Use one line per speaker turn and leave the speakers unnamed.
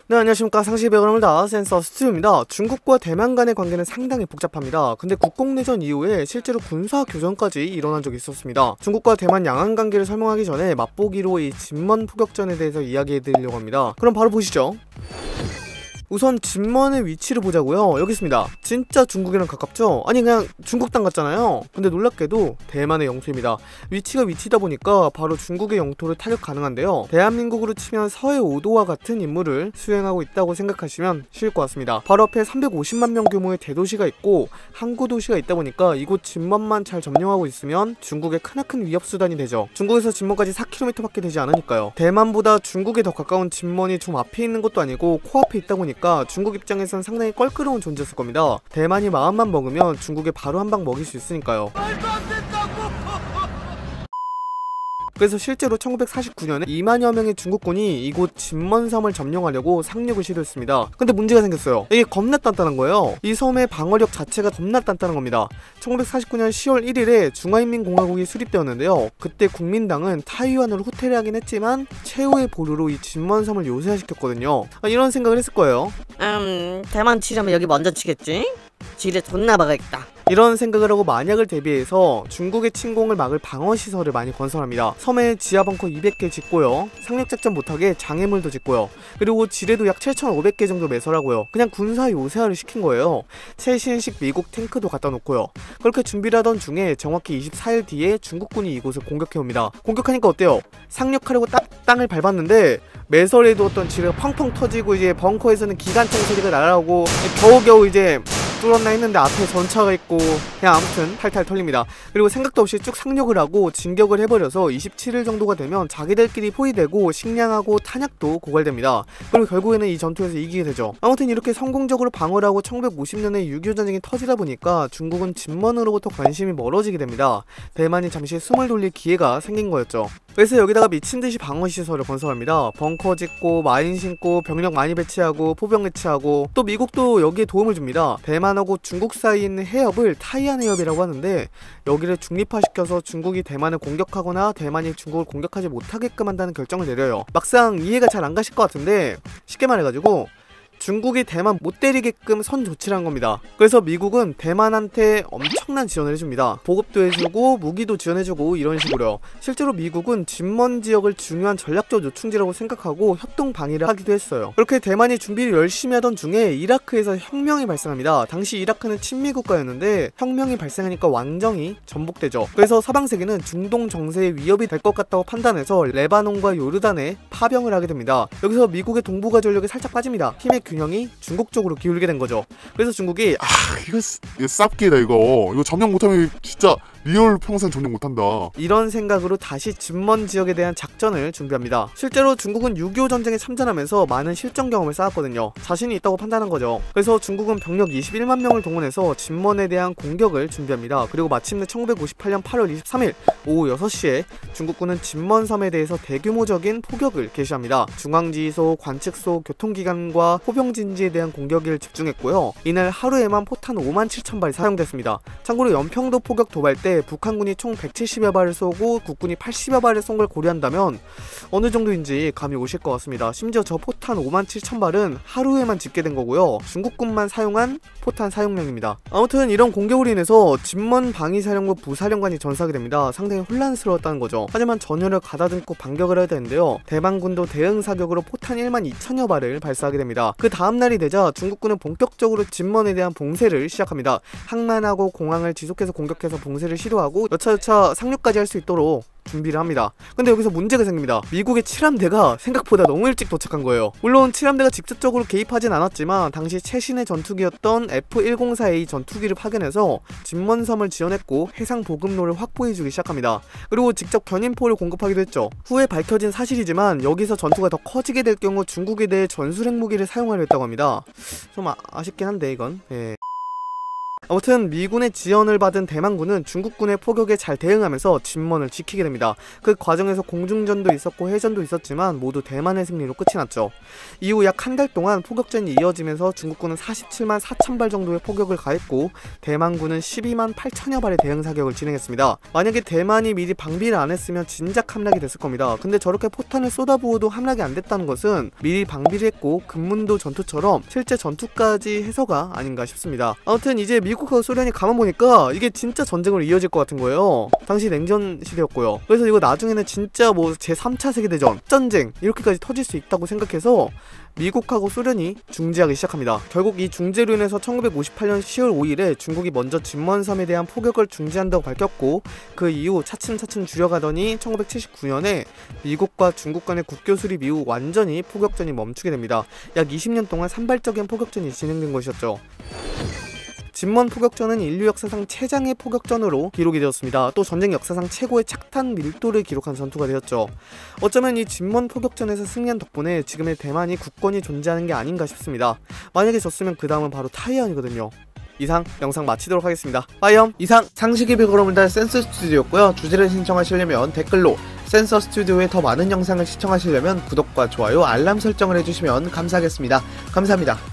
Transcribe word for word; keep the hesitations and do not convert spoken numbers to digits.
네, 안녕하십니까. 상식의 배우랍니다. 센서 스튜입니다. 중국과 대만 간의 관계는 상당히 복잡합니다. 근데 국공내전 이후에 실제로 군사교전까지 일어난 적이 있었습니다. 중국과 대만 양안 관계를 설명하기 전에 맛보기로 이 진먼 포격전에 대해서 이야기해드리려고 합니다. 그럼 바로 보시죠. 우선 진먼의 위치를 보자고요. 여기 있습니다. 진짜 중국이랑 가깝죠? 아니 그냥 중국 땅 같잖아요. 근데 놀랍게도 대만의 영토입니다. 위치가 위치다 보니까 바로 중국의 영토를 타격 가능한데요. 대한민국으로 치면 서해오도와 같은 임무를 수행하고 있다고 생각하시면 쉬울 것 같습니다. 바로 앞에 삼백오십만 명 규모의 대도시가 있고 항구 도시가 있다 보니까 이곳 진먼만 잘 점령하고 있으면 중국의 크나큰 위협수단이 되죠. 중국에서 진먼까지 사 킬로미터 밖에 되지 않으니까요. 대만보다 중국에 더 가까운 진먼이 좀 앞에 있는 것도 아니고 코앞에 있다 보니까 중국 입장에선 상당히 껄끄러운 존재였을 겁니다. 대만이 마음만 먹으면 중국에 바로 한 방 먹일 수 있으니까요. 그래서 실제로 천구백사십구 년에 이만여 명의 중국군이 이곳 진먼섬을 점령하려고 상륙을 시도했습니다. 근데 문제가 생겼어요. 이게 겁나 단단한 거예요. 이 섬의 방어력 자체가 겁나 단단한 겁니다. 천구백사십구 년 시월 일일에 중화인민공화국이 수립되었는데요. 그때 국민당은 타이완으로 후퇴를 하긴 했지만 최후의 보루로 이 진먼섬을 요새화시켰거든요. 아, 이런 생각을 했을 거예요.
음... 대만 치려면 여기 먼저 치겠지? 지뢰 존나 박아야겠다.
이런 생각을 하고 만약을 대비해서 중국의 침공을 막을 방어시설을 많이 건설합니다. 섬에 지하벙커 이백 개 짓고요. 상륙작전 못하게 장애물도 짓고요. 그리고 지뢰도 약 칠천오백 개 정도 매설하고요. 그냥 군사 요새화를 시킨 거예요. 최신식 미국 탱크도 갖다 놓고요. 그렇게 준비를 하던 중에 정확히 이십사 일 뒤에 중국군이 이곳을 공격해옵니다. 공격하니까 어때요? 상륙하려고 딱 땅을 밟았는데 매설해 두었던 지뢰가 펑펑 터지고 이제 벙커에서는 기관총 소리가 날아오고 겨우겨우 이제 뚫었나 했는데 앞에 전차가 있고 그냥 아무튼 탈탈 털립니다. 그리고 생각도 없이 쭉 상륙을 하고 진격을 해버려서 이십칠 일 정도가 되면 자기들끼리 포위되고 식량하고 탄약도 고갈됩니다. 그리고 결국에는 이 전투에서 이기게 되죠. 아무튼 이렇게 성공적으로 방어를 하고 천구백오십 년에 육이오 전쟁이 터지다 보니까 중국은 진먼으로부터 관심이 멀어지게 됩니다. 대만이 잠시 숨을 돌릴 기회가 생긴 거였죠. 그래서 여기다가 미친듯이 방어시설을 건설합니다. 벙커 짓고 마인 신고 병력 많이 배치하고 포병 배치하고 또 미국도 여기에 도움을 줍니다. 대만하고 중국 사이에 있는 해협을 타이안 해협이라고 하는데 여기를 중립화시켜서 중국이 대만을 공격하거나 대만이 중국을 공격하지 못하게끔 한다는 결정을 내려요. 막상 이해가 잘 안 가실 것 같은데 쉽게 말해가지고 중국이 대만 못 때리게끔 선 조치를 한 겁니다. 그래서 미국은 대만한테 엄청난 지원을 해줍니다. 보급도 해주고 무기도 지원해주고 이런 식으로요. 실제로 미국은 진먼 지역을 중요한 전략적 요충지라고 생각하고 협동 방위를 하기도 했어요. 그렇게 대만이 준비를 열심히 하던 중에 이라크에서 혁명이 발생합니다. 당시 이라크는 친미 국가였는데 혁명이 발생하니까 완전히 전복되죠. 그래서 서방 세계는 중동 정세에 위협이 될 것 같다고 판단해서 레바논과 요르단에 파병을 하게 됩니다. 여기서 미국의 동북아 전력이 살짝 빠집니다. 힘의 균형이 중국 쪽으로 기울게 된 거죠. 그래서 중국이
아 이거, 이거 쌉기다 이거 이거 점령 못하면 진짜 리얼 평생 점령 못한다
이런 생각으로 다시 진먼 지역에 대한 작전을 준비합니다. 실제로 중국은 육이오 전쟁에 참전하면서 많은 실전 경험을 쌓았거든요. 자신이 있다고 판단한 거죠. 그래서 중국은 병력 이십일만 명을 동원해서 진먼에 대한 공격을 준비합니다. 그리고 마침내 천구백오십팔 년 팔월 이십삼일 오후 여섯 시에 중국군은 진먼섬에 대해서 대규모적인 포격을 개시합니다. 중앙지휘소, 관측소, 교통기관과 포병진지에 대한 공격을 집중했고요. 이날 하루에만 포탄 오만 칠천 발이 사용됐습니다. 참고로 연평도 포격 도발 때 북한군이 총 백칠십여 발을 쏘고 국군이 팔십여 발을 쏜 걸 고려한다면 어느 정도인지 감이 오실 것 같습니다. 심지어 저 포탄 오만 칠천 발은 하루에만 집계된 거고요. 중국군만 사용한 포탄 사용량입니다. 아무튼 이런 공격으로 인해서 진먼 방위사령부 부사령관이 전사하게 됩니다. 상당히 혼란스러웠다는 거죠. 하지만 전열을 가다듬고 반격을 해야 되는데요. 대만군도 대응 사격으로 포탄 일만 이천여 발을 발사하게 됩니다. 그 다음날이 되자 중국군은 본격적으로 진먼에 대한 봉쇄를 시작합니다. 항만하고 공항을 지속해서 공격해서 봉쇄를 시도하고 여차여차 상륙까지 할 수 있도록 준비를 합니다. 근데 여기서 문제가 생깁니다. 미국의 칠함대가 생각보다 너무 일찍 도착한 거예요. 물론 칠함대가 직접적으로 개입하진 않았지만 당시 최신의 전투기였던 에프 백사 에이 전투기를 파견해서 진먼섬을 지원했고 해상 보급로를 확보해주기 시작합니다. 그리고 직접 견인포를 공급하기도 했죠. 후에 밝혀진 사실이지만 여기서 전투가 더 커지게 될 경우 중국에 대해 전술핵 무기를 사용하려 했다고 합니다. 좀 아, 아쉽긴 한데 이건 예. 아무튼 미군의 지원을 받은 대만군은 중국군의 포격에 잘 대응하면서 진먼을 지키게 됩니다. 그 과정에서 공중전도 있었고 해전도 있었지만 모두 대만의 승리로 끝이 났죠. 이후 약 한 달 동안 포격전이 이어지면서 중국군은 사십칠만 사천 발 정도의 포격을 가했고 대만군은 십이만 팔천여 발의 대응 사격을 진행했습니다. 만약에 대만이 미리 방비를 안 했으면 진작 함락이 됐을 겁니다. 근데 저렇게 포탄을 쏟아부어도 함락이 안 됐다는 것은 미리 방비를 했고 금문도 전투처럼 실제 전투까지 해서가 아닌가 싶습니다. 아무튼 이제 미국하고 소련이 가만 보니까 이게 진짜 전쟁으로 이어질 것 같은 거예요. 당시 냉전 시대였고요. 그래서 이거 나중에는 진짜 뭐 제삼 차 세계대전, 전쟁 이렇게까지 터질 수 있다고 생각해서 미국하고 소련이 중재하기 시작합니다. 결국 이 중재로 인해서 천구백오십팔 년 시월 오일에 중국이 먼저 진먼섬에 대한 포격을 중지한다고 밝혔고 그 이후 차츰차츰 줄여가더니 천구백칠십구 년에 미국과 중국 간의 국교 수립 이후 완전히 포격전이 멈추게 됩니다. 약 이십 년 동안 산발적인 포격전이 진행된 것이었죠. 진먼 포격전은 인류 역사상 최장의 포격전으로 기록이 되었습니다. 또 전쟁 역사상 최고의 착탄 밀도를 기록한 전투가 되었죠. 어쩌면 이 진먼 포격전에서 승리한 덕분에 지금의 대만이 국권이 존재하는 게 아닌가 싶습니다. 만약에 졌으면 그 다음은 바로 타이완이거든요. 이상 영상 마치도록 하겠습니다. 빠이염. 이상 상식이 비걸음을 달 센서 스튜디오였고요. 주제를 신청하시려면 댓글로, 센서 스튜디오의 더 많은 영상을 시청하시려면 구독과 좋아요, 알람 설정을 해주시면 감사하겠습니다. 감사합니다.